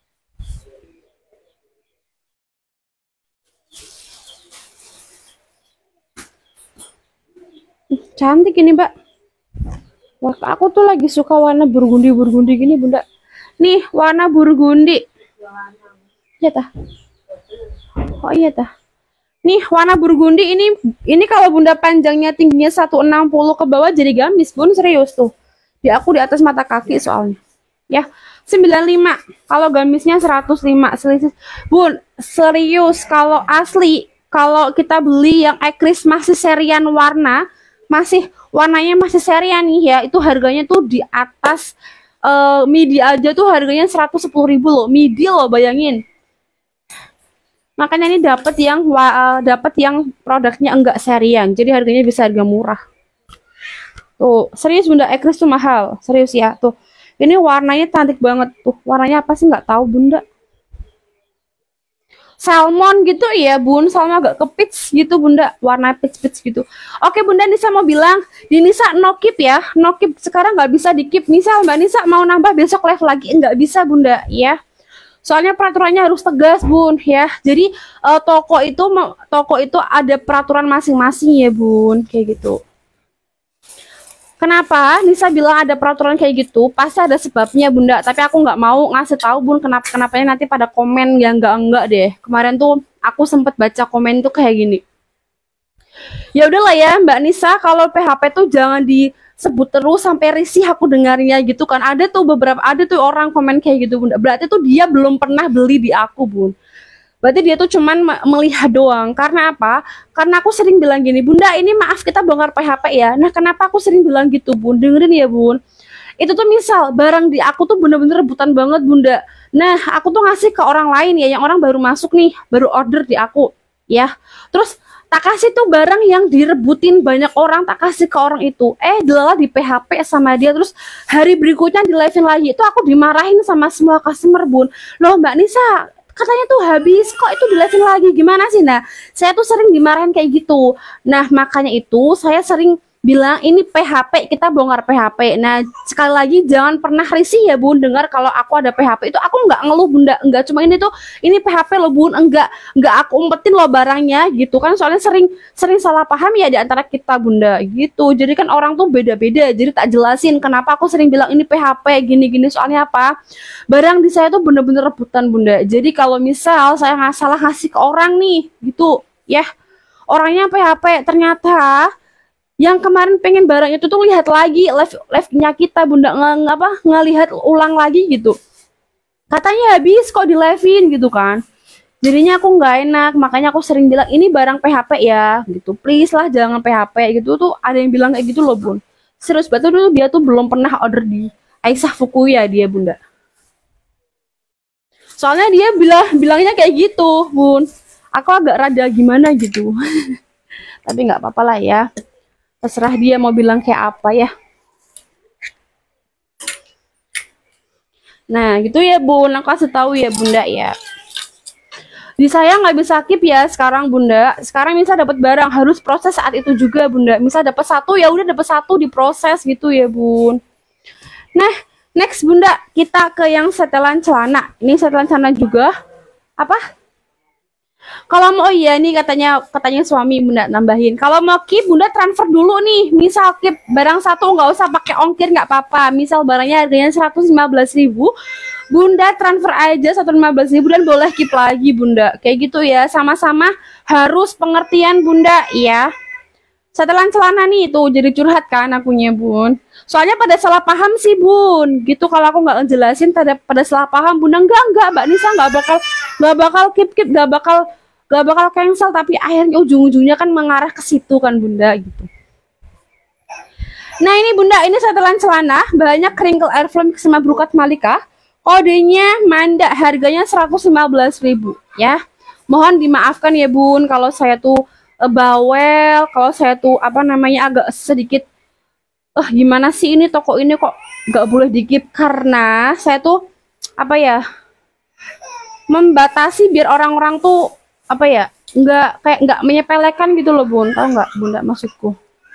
Cantik ini, Mbak. Wah, aku tuh lagi suka warna burgundi gini, Bunda. Nih, warna burgundi. Iya tah. Oh iya tah. Nih warna burgundi ini kalau Bunda panjangnya tingginya 160 ke bawah jadi gamis, Bun, serius tuh. Di aku di atas mata kaki soalnya. Ya, 95. Kalau gamisnya 105 selisih. Bun, serius kalau asli kalau kita beli yang ekris masih serian warna, warnanya masih serian nih ya, itu harganya tuh di atas midi aja tuh harganya 110.000 loh, midi loh, bayangin. Makanya ini dapat yang produknya enggak serian, jadi harganya bisa harga murah. Tuh, serius Bunda, ekris tuh mahal, serius ya. Tuh, ini warnanya cantik banget tuh. Warnanya apa sih nggak tahu Bunda. Salmon gitu ya Bun, salmon agak ke peach gitu Bunda, warna peach gitu. Oke Bunda, Nisa mau bilang di Nisa no keep ya, no keep sekarang nggak bisa di keep. Misal Mbak Nisa mau nambah besok live lagi nggak bisa Bunda ya, soalnya peraturannya harus tegas Bun ya. Jadi toko itu ada peraturan masing-masing ya Bun, kayak gitu. Kenapa Nisa bilang ada peraturan kayak gitu? Pasti ada sebabnya Bunda. Tapi aku nggak mau ngasih tahu Bun kenapanya, nanti pada komen yang enggak deh. Kemarin tuh aku sempet baca komen tuh kayak gini. Ya udahlah ya Mbak Nisa, kalau PHP tuh jangan disebut terus sampai risih aku dengarnya gitu kan. Ada tuh orang komen kayak gitu Bunda. Berarti tuh dia belum pernah beli di aku Bun. Berarti dia tuh cuman melihat doang. Karena apa? Karena aku sering bilang gini, Bunda, ini maaf kita bongkar PHP ya. Nah, kenapa aku sering bilang gitu, Bun? Dengerin ya, Bun. Itu tuh misal barang di aku tuh bener-bener rebutan banget, Bunda. Nah, aku tuh ngasih ke orang lain ya, yang orang baru masuk nih, baru order di aku, ya. Terus tak kasih tuh barang yang direbutin banyak orang, tak kasih ke orang itu. Delala di PHP sama dia, terus hari berikutnya di live-in lagi itu aku dimarahin sama semua customer Bun. Loh Mbak Nisa, katanya tuh habis, kok itu di-live-in lagi, gimana sih? Nah, saya tuh sering dimarahin kayak gitu. Nah, makanya itu saya sering bilang ini PHP, kita bongkar PHP. Nah, sekali lagi jangan pernah risih ya Bun dengar kalau aku ada PHP. Itu aku nggak ngeluh Bunda, enggak cuma ini PHP loh Bun, enggak aku umpetin loh barangnya gitu kan. Soalnya sering salah paham ya di antara kita Bunda gitu. Jadi kan orang tuh beda-beda. Jadi tak jelasin kenapa aku sering bilang ini PHP gini-gini, soalnya apa? Barang di saya tuh bener-bener rebutan Bunda. Jadi kalau misal saya nggak salah ngasih ke orang nih gitu ya, orangnya PHP, ternyata yang kemarin pengen barang itu tuh lihat lagi live-nya kita Bunda, ngelihat ulang lagi gitu, katanya habis kok di live-in gitu kan. Jadinya aku nggak enak, makanya aku sering bilang ini barang PHP ya gitu, please lah jangan PHP gitu. Tuh ada yang bilang kayak gitu loh Bun, serius banget. Dulu dia tuh belum pernah order di Aisyah Fukuya dia Bunda, soalnya dia bilangnya kayak gitu Bun. Aku agak rada gimana gitu tapi nggak apa-apa lah ya, terserah dia mau bilang kayak apa ya. Nah gitu ya Bun, aku kasih tahu ya Bunda ya. Di saya nggak bisa keep ya sekarang Bunda. Sekarang misal dapat barang harus proses saat itu juga Bunda. Misal dapat satu ya udah dapat satu, diproses gitu ya Bun. Nah next Bunda, kita ke yang setelan celana. Ini setelan celana juga apa? Kalau mau, iya nih katanya suami Bunda nambahin. Kalau mau keep Bunda transfer dulu nih. Misal keep barang satu nggak usah pakai ongkir nggak apa-apa. Misal barangnya harganya 115.000, Bunda transfer aja 115.000 dan boleh keep lagi Bunda. Kayak gitu ya. Sama-sama harus pengertian Bunda ya. Setelan celana nih itu jadi curhat kan akunya Bun. Soalnya pada salah paham sih Bun. Gitu kalau aku nggak ngejelasin pada salah paham Bunda. Enggak Mbak Nisa nggak bakal keep nggak bakal cancel, tapi akhirnya ujung-ujungnya kan mengarah ke situ kan Bunda gitu. Nah ini Bunda, ini setelan celana banyak crinkle airflow sama Brukat Malika. Kodenya Manda, harganya 115.000 ya. Mohon dimaafkan ya Bun kalau saya tuh bawel, kalau saya tuh apa namanya agak sedikit gimana sih ini toko ini kok nggak boleh dikip, karena saya tuh apa ya, membatasi biar orang-orang tuh apa ya, nggak menyepelekan gitu loh Bun, tahu nggak Bunda maksudku.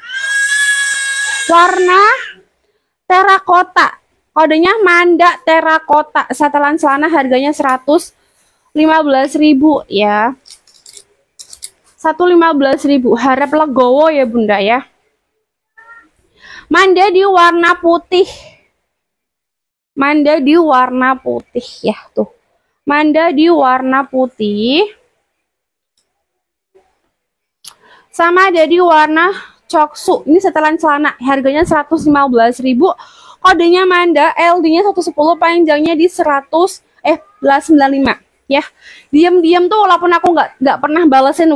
Warna terakota, kodenya Manda terakota, setelan celana harganya 115.000 ya. 115.000, harap legowo ya Bunda ya. Manda di warna putih. Manda di warna putih ya tuh. Manda di warna putih. Sama ada di warna coksu. Ini setelan celana, harganya 115.000. Kodenya Manda, LD-nya 110, panjangnya di 195 ya. Diam-diam tuh walaupun aku nggak pernah balesin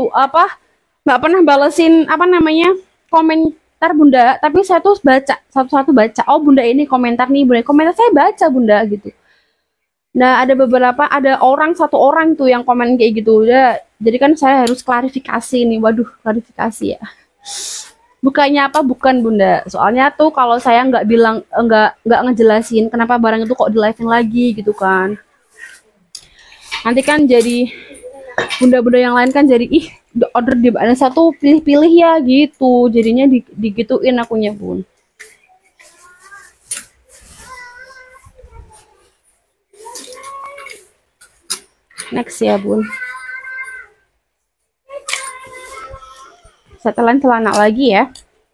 apa namanya komentar Bunda, tapi saya tuh baca satu-satu, baca oh Bunda ini komentar nih Bunda, komentar saya baca Bunda gitu. Nah ada satu orang tuh yang komen kayak gitu udah, jadi kan saya harus klarifikasi nih. Waduh, klarifikasi ya, bukannya apa bukan Bunda, soalnya tuh kalau saya nggak bilang nggak ngejelasin kenapa barang itu kok di live-in lagi gitu kan, nanti kan jadi bunda-bunda yang lain kan jadi order di barang satu pilih-pilih ya gitu, jadinya digituin akunya Bun. Next ya Bun, setelan celana lagi ya.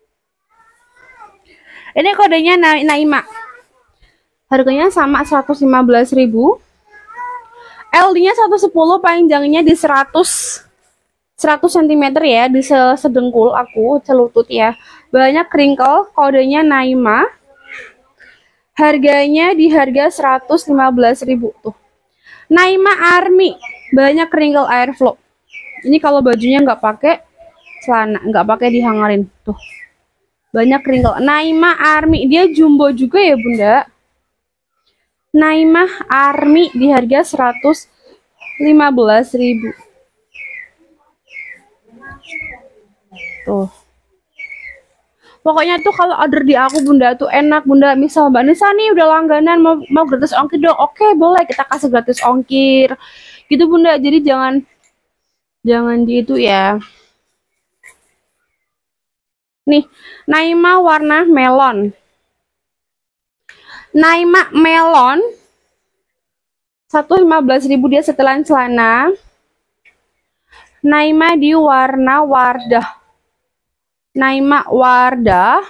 Ini kodenya Naima, harganya sama 115.000. LD-nya 110, panjangnya di 100 cm ya, di sedengkul aku, celutut ya. Banyak crinkle, kodenya Naima. Harganya di harga 115.000 tuh. Naima Army, banyak crinkle airflow. Ini kalau bajunya nggak pakai celana, nggak pakai dihangarin tuh. Banyak crinkle. Naima Army, dia jumbo juga ya Bunda. Naima Army di harga 115.000. Tuh. Pokoknya tuh kalau order di aku Bunda tuh enak Bunda. Misal Mbak Nisa nih udah langganan mau gratis ongkir dong. Oke, boleh kita kasih gratis ongkir. Gitu Bunda. Jadi jangan di itu ya. Nih, Naima warna melon. Naima melon 115.000 dia setelan celana. Naima di warna Wardah. Naima Wardah.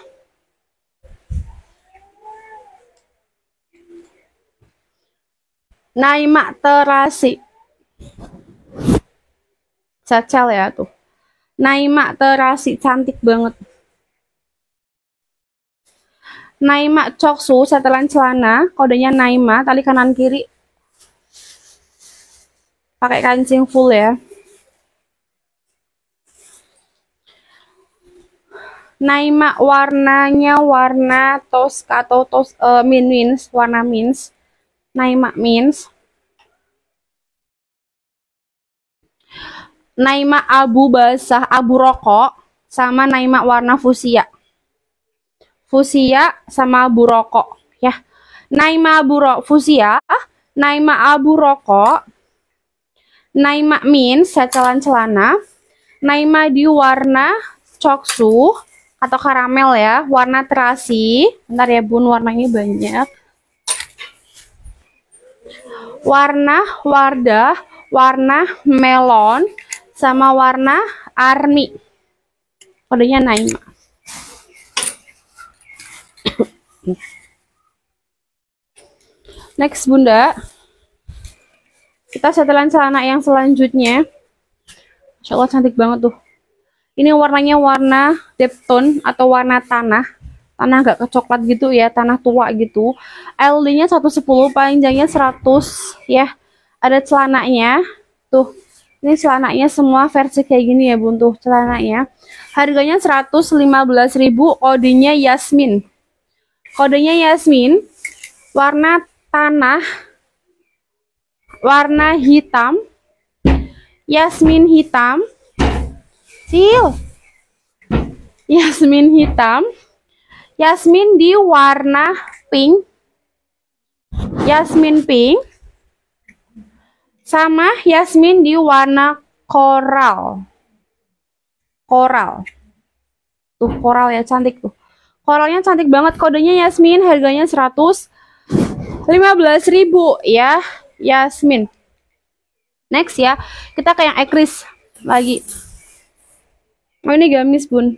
Naima terasi. Cacel ya tuh. Naima terasi cantik banget. Naima coksu setelan celana, kodenya Naima, tali kanan kiri. Pakai kancing full ya. Naima warnanya warna Tosca atau mint, warna mint. Naima mint. Naima abu basah, abu rokok, sama Naima warna fusia. Fusia sama abu rokok ya. Naima abu fusia, Naima abu rokok, Naima mint setelan celana, Naima di warna coksu atau karamel ya, warna terasi. Bentar ya Bun, warnanya banyak. Warna Wardah, warna melon, sama warna army. Kodenya Naima. Next Bunda, kita setelan celana yang selanjutnya. Masya Allah cantik banget tuh. Ini warnanya warna deep tone atau warna tanah agak kecoklat gitu ya, tanah tua gitu. LD-nya 110, panjangnya 100 ya. Ada celananya tuh. Ini celananya semua versi kayak gini ya Bun tuh celananya. Harganya 115.000, kodenya Yasmin. Kodenya Yasmin, warna tanah, warna hitam, Yasmin hitam, Yasmin hitam, Yasmin di warna pink, Yasmin pink, sama Yasmin di warna koral. Tuh koral ya, cantik tuh. Koralnya cantik banget, kodenya Yasmin, harganya 115.000 ya, Yasmin. Next ya, kita ke yang ekris lagi. Oh ini gamis Bun.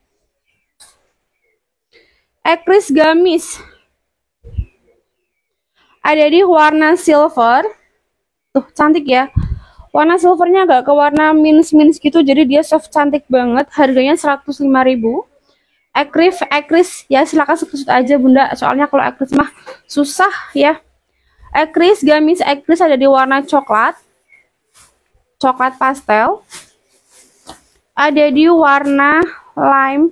Ekris gamis. Ada di warna silver. Tuh cantik ya. Warna silvernya agak ke warna mint gitu, jadi dia soft cantik banget. Harganya 105.000. Ekris ya, silakan screenshot aja Bunda, soalnya kalau ekris mah susah ya. Ekris gamis ekris ada di warna coklat pastel, ada di warna lime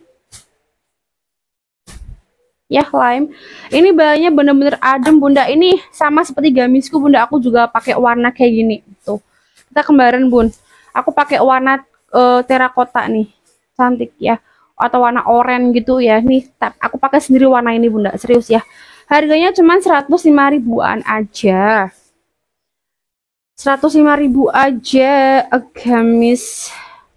ya, lime. Ini bahannya bener-bener adem Bunda, ini sama seperti gamisku Bunda, aku juga pakai warna kayak gini tuh. Kita kembaran Bun, aku pakai warna terakota nih, cantik ya, atau warna oranye gitu ya. Nih aku pakai sendiri warna ini Bunda, serius ya. Harganya cuma 105.000-an aja. 105.000 aja gamis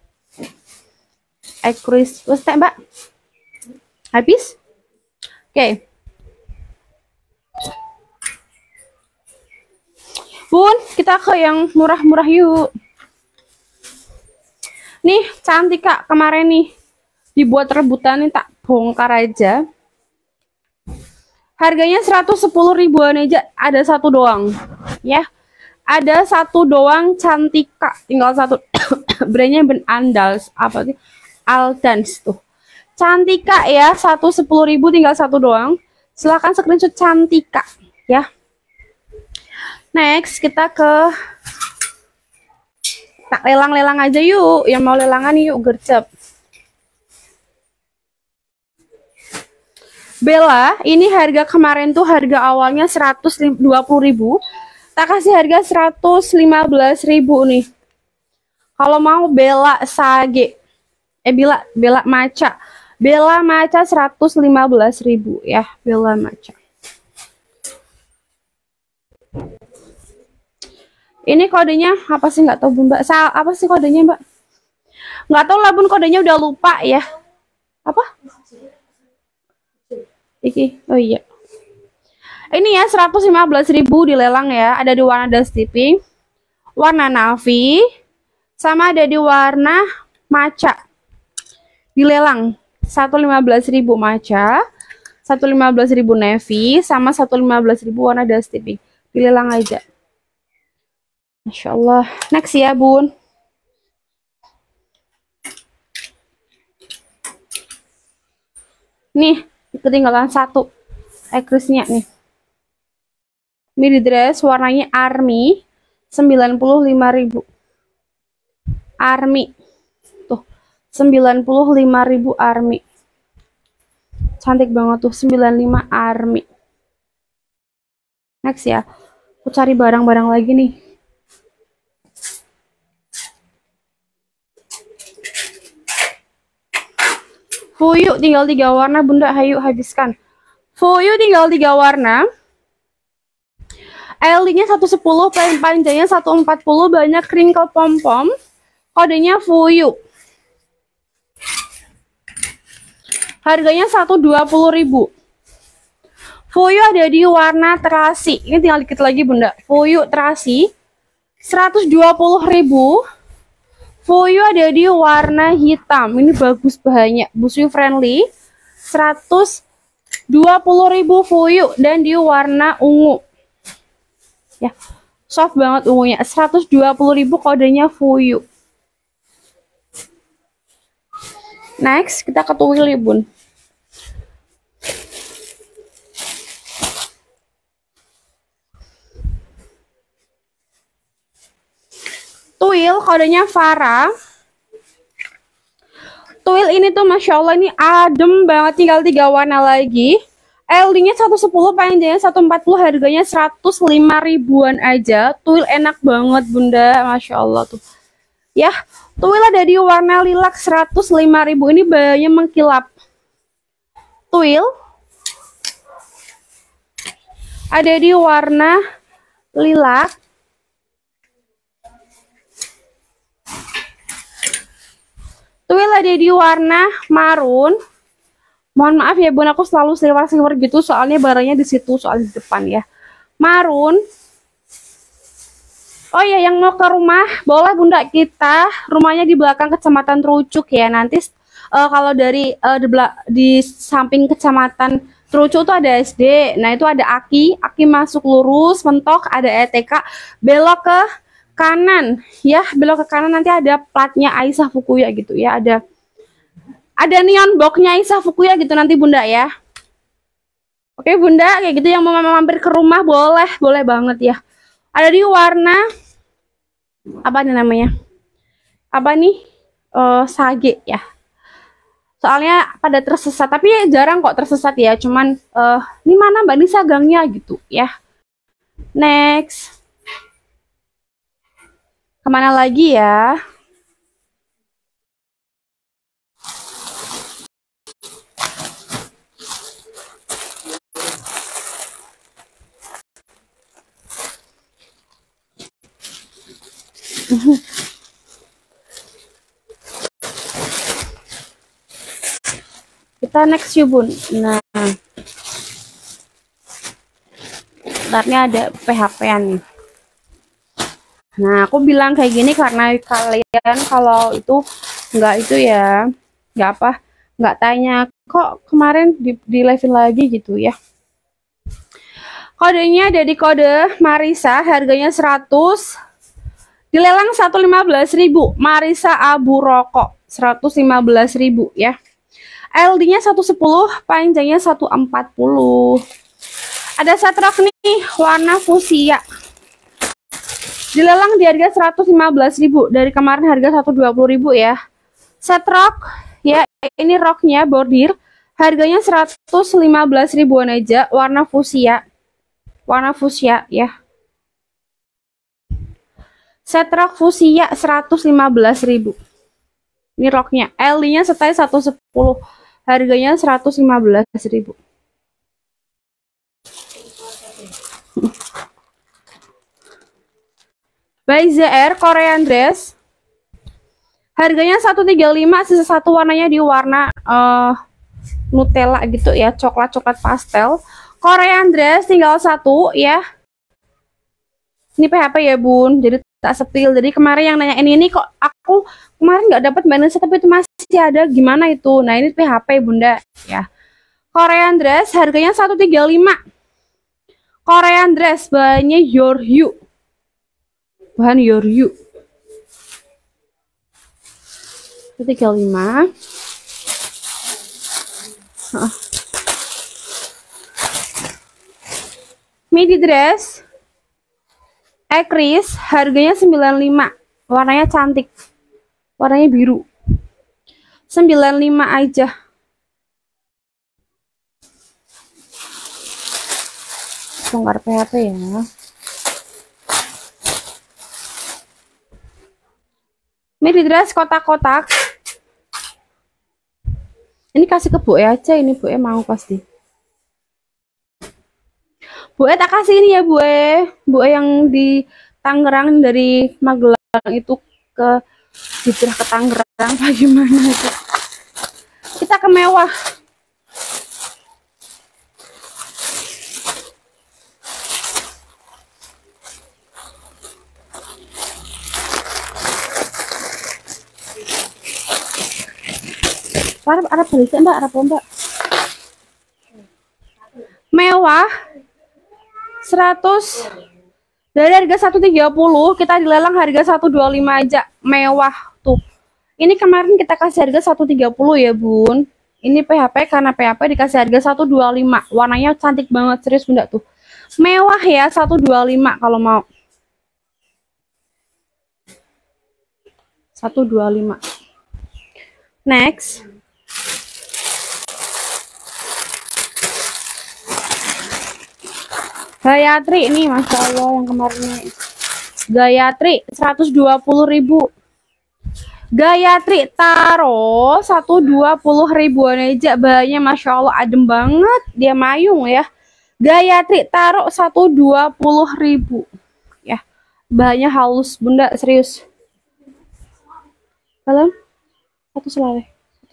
ekris. Wes teh Mbak, habis. Oke. Bun, kita ke yang murah-murah yuk. Nih cantik Kak, kemarin nih dibuat rebutan, nih tak bongkar aja. Harganya 110.000-an aja, ada satu doang ya. Ada satu doang, cantik Kak, tinggal satu. Brandnya Ben Andals, apa sih? Aldans tuh. Cantik Kak ya, 110.000 tinggal satu doang. Silahkan screenshot cantik Kak ya. Next kita ke tak lelang-lelang aja yuk. Yang mau lelangan yuk, gercep. Bella, ini harga kemarin tuh harga awalnya 120.000. Tak kasih harga 115.000 nih. Kalau mau Bella Sage, Bella Maca Bella Maca 115.000 ya, Bella Maca. Ini kodenya apa sih, nggak tahu Mbak. Apa sih kodenya Mbak? Nggak tahu lah Bun, kodenya udah lupa ya. Apa? Iki. Oh iya. Ini ya 115.000 dilelang ya. Ada di warna dust tipping, warna navy, sama ada di warna maca. Dilelang 115.000 maca, 115.000 navy, sama 115.000 warna dust tipping. Dilelang aja. Masya Allah. Next ya Bun. Nih, ketinggalan satu. Ekrisnya nih. Midi dress warnanya army 95.000. Army. Tuh, 95.000 army. Cantik banget tuh, 95 army. Next ya. Aku cari barang-barang lagi nih. Fuyu tinggal 3 warna Bunda, hayu habiskan. Fuyu tinggal 3 warna. LD-nya 110, panjangnya 140, banyak crinkle pom-pom. Kodenya Fuyu. Harganya 120.000. Fuyu ada di warna terasi. Ini tinggal dikit lagi Bunda. Fuyu terasi 120.000. Fuyu ada di warna hitam. Ini bagus banyak, busui friendly. 120.000 Fuyu dan di warna ungu. Ya, soft banget ungunya. 120.000 kodenya Fuyu. Next, kita ke tuil ya Bun. Tuil kodenya Farah. Tuil ini tuh Masya Allah ini adem banget, tinggal 3 warna lagi. LD-nya 110, panjangnya 140, harganya 105 ribuan aja. Tuil enak banget Bunda, Masya Allah tuh. Ya, tuil ada di warna lilac 105.000. Ini bayarnya mengkilap. Tuil ada di warna lilac. Tuil ada di warna marun. Mohon maaf ya Bun, aku selalu silver-silver gitu soalnya barangnya di situ, soal di depan ya. Marun. Oh ya, yang mau ke rumah boleh Bunda, kita rumahnya di belakang Kecamatan Trucuk ya. Nanti kalau dari di samping Kecamatan Trucuk tuh ada SD. Nah, itu ada Aki masuk lurus, mentok ada ETK, belok ke kanan ya, belok ke kanan nanti ada platnya Aisyah Fukuya gitu ya, ada neon boxnya Aisyah Fukuya gitu nanti Bunda ya. Oke Bunda, kayak gitu yang mau mampir ke rumah boleh banget ya. Ada di warna apa nih namanya? Apa nih? Sage ya. Soalnya pada tersesat, tapi jarang kok tersesat ya. Cuman ini mana Mbak Nisa gangnya gitu ya. Next. Kemana lagi ya? Kita next yuk Bun. Nah, bentarnya ada PHP-an nih. Nah, aku bilang kayak gini karena kalian kalau itu ya, nggak tanya kok kemarin di live lagi gitu ya. Kodenya ada di kode Marisa, harganya 100, dilelang 115.000. Marisa abu rokok 115.000 ya. LD-nya 110, panjangnya 140. Ada setrok nih warna fuchsia. Dilelang di harga 115.000, dari kemarin harga 120.000 ya. Setrok ya, ini roknya bordir, harganya 115 ribuan aja, warna fuchsia. Warna fuchsia ya. Setrok fuchsia 115.000. Ini roknya, LD-nya setaya 110. Harganya 115.000. By ZR Korean dress. Harganya 135, sisa satu warnanya di warna Nutella gitu ya, coklat-coklat pastel. Korean dress tinggal satu ya. Ini PHP ya bun, jadi tak sepil. Jadi kemarin yang nanya ini kok aku kemarin nggak dapat balance tapi itu masih ada, gimana itu? Nah ini PHP bunda ya. Korean dress harganya 135. Korean dress bahannya Your You. Bahan Your You. 135. Midi dress Ekris harganya 95. Warnanya cantik. Warnanya biru. 95 aja. Bongkar PHP ya. Midi dress kotak-kotak. Ini kasih ke Bu E aja, ini Bu E mau pasti. Bu E tak kasih ini ya Bu E. Bu E yang di Tangerang dari Magelang itu ke hijrah ke Tangerang apa gimana itu. Kita ke mewah. Arab balik mbak, Arab mbak. Mewah 100 dari harga 130 kita dilelang harga 125 aja. Mewah tuh. Ini kemarin kita kasih harga 130 ya bun. Ini PHP karena PHP dikasih harga 125. Warnanya cantik banget, serius bunda tuh. Mewah ya 125 kalau mau. 125. Next. Gayatri ini Masya Allah yang kemarin ini. Gayatri 120.000. Gayatri taruh 120.000-an aja. Bahannya Masya Allah adem banget. Dia mayung ya. Gayatri taruh 120.000 ya. Bahannya halus bunda, serius. Kalian satu selaweh.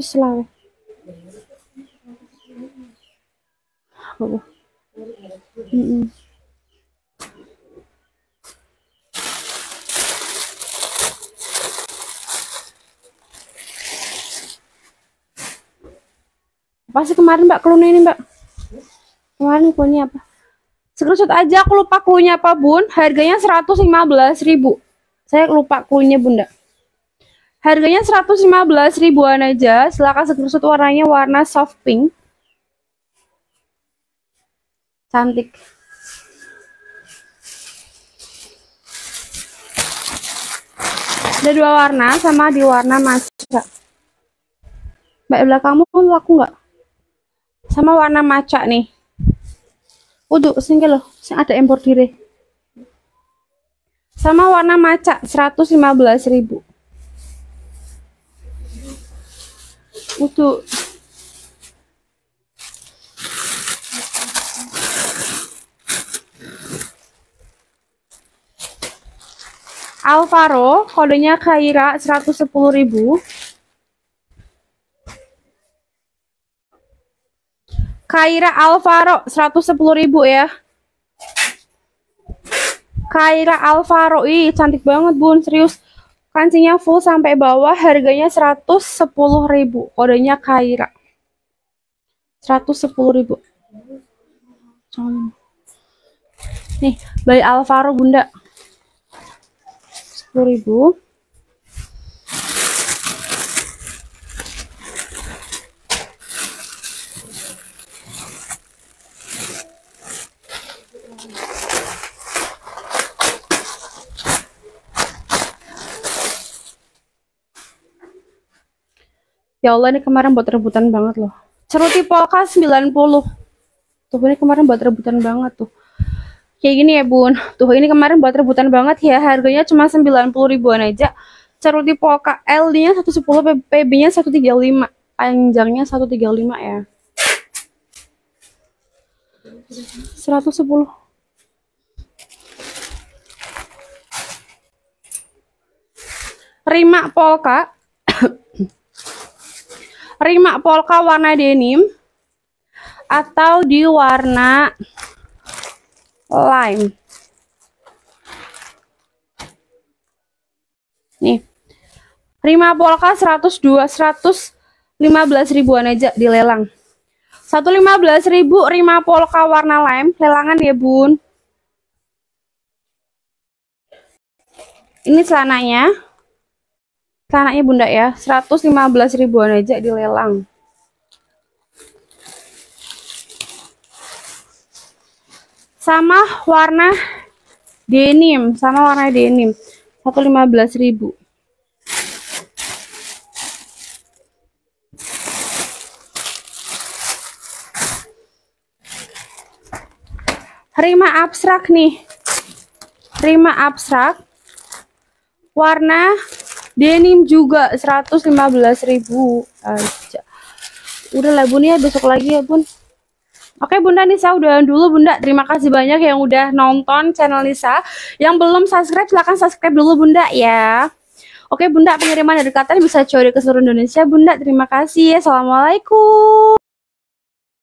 Apa sih kemarin mbak cluenya ini mbak? Kemarin cluenya apa? Screenshot aja, aku lupa cluenya apa bun. Harganya 115.000. Saya lupa cluenya bunda. Harganya 115.000-an aja. Silahkan screenshot, warnanya warna soft pink. Cantik. Ada dua warna sama di warna maca. Mbak belakangmu laku nggak? Sama warna maca nih. Udah singgih loh, ada embroidery. Sama warna maca 115.000. Udah. Alvaro, kodenya Kaira 110.000. Kaira Alvaro 110.000 ya. Kaira Alvaro, ih cantik banget bun, serius. Kancingnya full sampai bawah, harganya 110.000. Kodenya Kaira 110.000. Nih, by Alvaro bunda. 10.000. Ya Allah, ini kemarin buat rebutan banget loh. Ceruti polka 90. Tuh ini kemarin buat rebutan banget tuh. Kayak gini ya bun. Tuh ini kemarin buat rebutan banget ya. Harganya cuma 90.000-an aja. Ceruti polka LD-nya 110, PB-nya 135. panjangnya 135 ya. 110. Rima polka. Rima polka warna denim atau di warna lime. Nih. Rima polka 115 ribuan aja dilelang. 115.000 Rima polka warna lime, lelangan ya bun. Ini celananya bunda ya, 115 ribuan aja dilelang. Sama warna denim, 115.000. Rima abstrak nih, Rima abstrak warna denim juga 115.000 aja. Udah lah bun ya, besok lagi ya bun. Oke bunda, Nisa udahan dulu bunda. Terima kasih banyak yang udah nonton channel Nisa. Yang belum subscribe silahkan subscribe dulu bunda ya. Oke bunda, pengiriman dari Qatar bisa coba ke seluruh Indonesia bunda. Terima kasih. Assalamualaikum.